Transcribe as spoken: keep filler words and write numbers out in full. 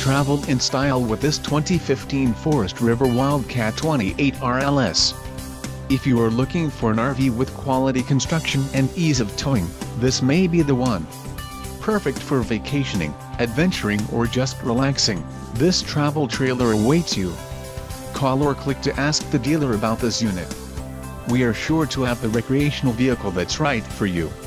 Travel in style with this twenty fifteen Forest River Wildcat twenty-eight R L S. If you are looking for an R V with quality construction and ease of towing, this may be the one. Perfect for vacationing, adventuring or just relaxing, this travel trailer awaits you. Call or click to ask the dealer about this unit. We are sure to have the recreational vehicle that's right for you.